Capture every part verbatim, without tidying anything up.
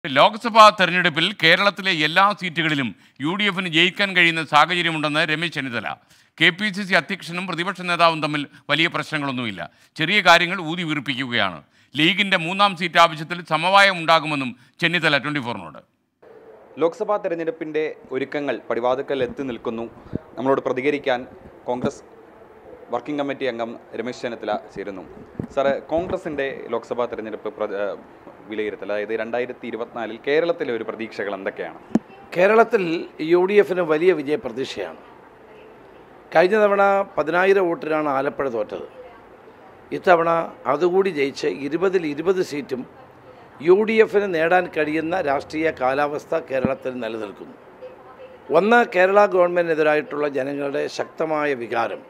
ലോക്സഭാ തെരഞ്ഞെടുപ്പിൽ കേരളത്തിലെ എല്ലാ സീറ്റുകളിലും യു ഡി എഫിന് ജയിക്കാൻ കഴിയുന്ന സാഹചര്യമുണ്ടെന്ന് Ramesh Chennithala. K P C C അധ്യക്ഷനും പ്രതിപക്ഷ നേതാവും തമ്മിൽ വലിയ പ്രശ്നങ്ങളൊന്നുമില്ല. ചെറിയ കാര്യങ്ങൾ ഊതി വീർപ്പിക്കുകയാണ്. ലീഗിൻ്റെ മൂന്നാം സീറ്റ് ആവശ്യത്തിൽ സമവായം ഉണ്ടാകുമെന്നും ചെന്നിത്തല ട്വൻറ്റി ഫോറിനോട്. ലോക്സഭാ തെരഞ്ഞെടുപ്പിൻ്റെ ഒരുക്കങ്ങൾ പടിവാതിക്കൽ എത്തി നിൽക്കുന്നു. നമ്മളോട് പ്രതികരിക്കാൻ കോൺഗ്രസ് വർക്കിംഗ് കമ്മിറ്റി അംഗം രമേശ് ചെന്നിത്തല ചേരുന്നു. സാറ്, കോൺഗ്രസിൻ്റെ ലോക്സഭാ തെരഞ്ഞെടുപ്പ് വിലയിരുത്തൽ, അതായത് രണ്ടായിരത്തി ഇരുപത്തിനാലിൽ കേരളത്തിലെ ഒരു പ്രതീക്ഷകൾ എന്തൊക്കെയാണ്? കേരളത്തിൽ യു ഡി എഫിന് വലിയ വിജയ പ്രതീക്ഷയാണ്. കഴിഞ്ഞ തവണ പതിനായിരം വോട്ടിനാണ് ആലപ്പുഴ തോറ്റത്. ഇത്തവണ അതുകൂടി ജയിച്ച് ഇരുപതിൽ ഇരുപത് സീറ്റും യു ഡി എഫിന് നേടാൻ കഴിയുന്ന രാഷ്ട്രീയ കാലാവസ്ഥ കേരളത്തിൽ നിലനിൽക്കുന്നു. ഒന്ന്, കേരള ഗവൺമെൻറ്റിനെതിരായിട്ടുള്ള ജനങ്ങളുടെ ശക്തമായ വികാരം,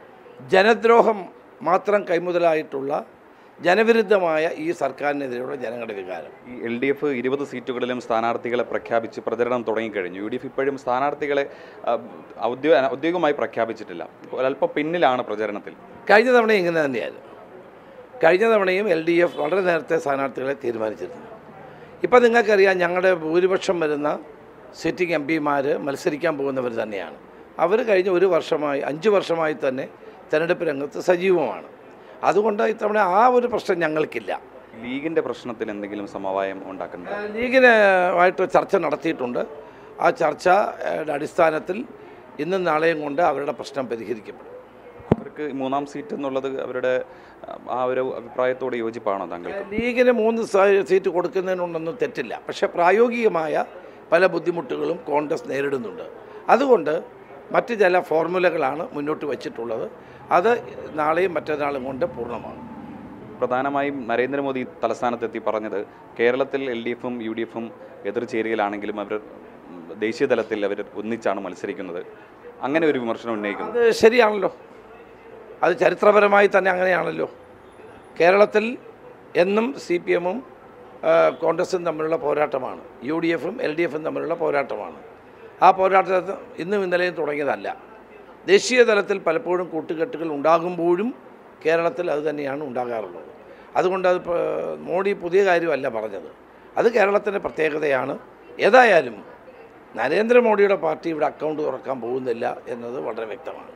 ജനദ്രോഹം മാത്രം കൈമുതലായിട്ടുള്ള ജനവിരുദ്ധമായ ഈ സർക്കാരിനെതിരെയുള്ള ജനങ്ങളുടെ വികാരം. ഈ എൽ ഡി എഫ് ഇരുപത് സീറ്റുകളിലും സ്ഥാനാർത്ഥികളെ പ്രഖ്യാപിച്ച് പ്രചരണം തുടങ്ങിക്കഴിഞ്ഞു. യു ഡി എഫ് ഇപ്പോഴും സ്ഥാനാർത്ഥികളെ ഔദ്യോഗിക ഔദ്യോഗികമായി പ്രഖ്യാപിച്ചിട്ടില്ല. അല്പം പിന്നിലാണ് പ്രചരണത്തിൽ. കഴിഞ്ഞ തവണ ഇങ്ങനെ തന്നെയായിരുന്നു. കഴിഞ്ഞ തവണയും എൽ ഡി എഫ് വളരെ നേരത്തെ സ്ഥാനാർത്ഥികളെ തീരുമാനിച്ചിരുന്നു. ഇപ്പം നിങ്ങൾക്കറിയാം, ഞങ്ങളുടെ ഭൂരിപക്ഷം വരുന്ന സിറ്റിംഗ് എം പിമാർ മത്സരിക്കാൻ പോകുന്നവർ തന്നെയാണ്. അവർ കഴിഞ്ഞ ഒരു വർഷമായി അഞ്ച് വർഷമായി തന്നെ തെരഞ്ഞെടുപ്പ് രംഗത്ത് സജീവമാണ്. അതുകൊണ്ട് ഇത്തവണ ആ ഒരു പ്രശ്നം ഞങ്ങൾക്കില്ല. ലീഗിൻ്റെ പ്രശ്നത്തിൽ എന്തെങ്കിലും സമവായം ഉണ്ടാക്കുന്നത്? ലീഗിനുമായിട്ട് ചർച്ച നടത്തിയിട്ടുണ്ട്. ആ ചർച്ചയുടെ അടിസ്ഥാനത്തിൽ ഇന്നും നാളെയും കൊണ്ട് അവരുടെ പ്രശ്നം പരിഹരിക്കപ്പെടും. അവർക്ക് മൂന്നാം സീറ്റ് എന്നുള്ളത് അവരുടെ ആ ഒരു അഭിപ്രായത്തോട് യോജിപ്പാണോ താങ്കൾക്ക്? ലീഗിന് മൂന്ന് സീറ്റ് കൊടുക്കുന്നതിനൊന്നും തെറ്റില്ല. പക്ഷേ പ്രായോഗികമായ പല ബുദ്ധിമുട്ടുകളും കോൺഗ്രസ് നേരിടുന്നുണ്ട്. അതുകൊണ്ട് മറ്റ് ചില ഫോർമുലകളാണ് മുന്നോട്ട് വച്ചിട്ടുള്ളത്. അത് നാളെയും മറ്റന്നാളും കൊണ്ട് പൂർണ്ണമാണ്. പ്രധാനമായും നരേന്ദ്രമോദി തലസ്ഥാനത്തെത്തി പറഞ്ഞത് കേരളത്തിൽ എൽ ഡി എഫും യു ഡി എഫും എതിർചേരിയിലാണെങ്കിലും അവർ ദേശീയ തലത്തിൽ അവർ ഒന്നിച്ചാണ് മത്സരിക്കുന്നത്. അങ്ങനെ ഒരു വിമർശനം ഉന്നയിക്കുന്നു. അത് ശരിയാണല്ലോ. അത് ചരിത്രപരമായി തന്നെ അങ്ങനെയാണല്ലോ. കേരളത്തിൽ എന്നും സി പി എമ്മും കോൺഗ്രസും തമ്മിലുള്ള പോരാട്ടമാണ്. യു ഡി എഫും എൽ ഡി എഫും തമ്മിലുള്ള പോരാട്ടമാണ്. ആ പോരാട്ടത്തിൽ ഇന്നും ഇന്നലെയും തുടങ്ങിയതല്ല. ദേശീയ തലത്തിൽ പലപ്പോഴും കൂട്ടുകെട്ടുകൾ ഉണ്ടാകുമ്പോഴും കേരളത്തിൽ അത് തന്നെയാണ് ഉണ്ടാകാറുള്ളത്. അതുകൊണ്ട് അത് മോഡി പുതിയ കാര്യമല്ല പറഞ്ഞത്. അത് കേരളത്തിൻ്റെ പ്രത്യേകതയാണ്. ഏതായാലും നരേന്ദ്രമോദിയുടെ പാർട്ടി ഇവിടെ അക്കൗണ്ട് തുറക്കാൻ പോകുന്നില്ല എന്നത് വളരെ വ്യക്തമാണ്.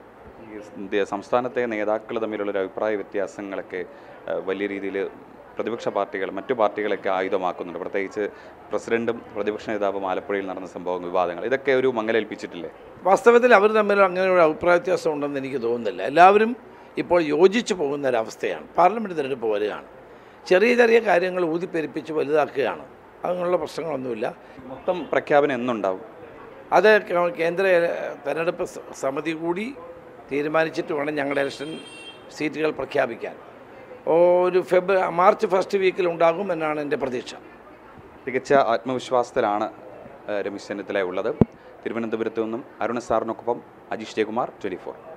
ഈ സംസ്ഥാനത്തെ നേതാക്കൾ തമ്മിലുള്ളൊരു അഭിപ്രായ വ്യത്യാസങ്ങളൊക്കെ വലിയ രീതിയിൽ പ്രതിപക്ഷ പാർട്ടികൾ മറ്റു പാർട്ടികളൊക്കെ ആയുധമാക്കുന്നുണ്ട്. പ്രത്യേകിച്ച് പ്രസിഡന്റും പ്രതിപക്ഷ നേതാവും ആലപ്പുഴയിൽ നടന്ന സംഭവം, വിവാദങ്ങൾ, ഇതൊക്കെ ഒരു മങ്ങലേൽപ്പിച്ചിട്ടില്ലേ? വാസ്തവത്തിൽ അവർ തമ്മിൽ അങ്ങനെ ഒരു അഭിപ്രായ വ്യത്യാസം ഉണ്ടെന്ന് എനിക്ക് തോന്നുന്നില്ല. എല്ലാവരും ഇപ്പോൾ യോജിച്ചു പോകുന്ന ഒരവസ്ഥയാണ്. പാർലമെൻറ്റ് തിരഞ്ഞെടുപ്പ് വരികയാണ്. ചെറിയ ചെറിയ കാര്യങ്ങൾ ഊതിപ്പെരിപ്പിച്ച് വലുതാക്കുകയാണ്. അങ്ങനെയുള്ള പ്രശ്നങ്ങളൊന്നുമില്ല. മൊത്തം പ്രഖ്യാപനം എന്നുണ്ടാവും? അത് കേന്ദ്ര തെരഞ്ഞെടുപ്പ് സമിതി കൂടി തീരുമാനിച്ചിട്ട് വേണം ഞങ്ങളുടെ ഇലക്ഷൻ സീറ്റുകൾ പ്രഖ്യാപിക്കാൻ. ഒരു ഫെബ്രു മാർച്ച് ഫസ്റ്റ് വീക്കിൽ ഉണ്ടാകും എന്നാണ് എൻ്റെ പ്രതീക്ഷ. തികച്ച ആത്മവിശ്വാസത്തിലാണ് രമേശ് ചെന്നിത്തല ഉള്ളത്. തിരുവനന്തപുരത്ത് നിന്നും അരുണ സാറിനൊപ്പം അജീഷ് ജയകുമാർ, ട്വൻറ്റി ഫോർ.